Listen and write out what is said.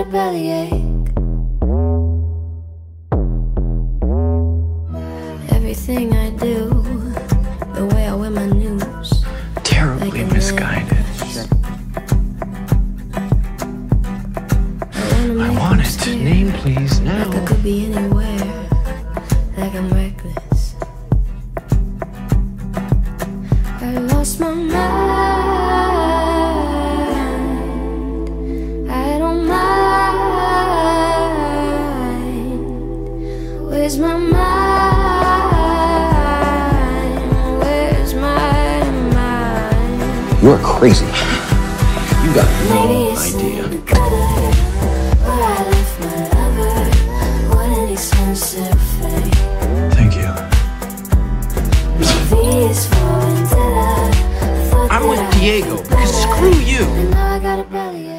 a bellyache. Everything I do, the way I wear my news, terribly misguided. I want it. Name, please, now. Like I could be anywhere, like I'm reckless. I lost my mind. I don't mind. Where's my mind? Where's my mind? You're crazy. You got no idea. Thank you. I'm with Diego because screw you.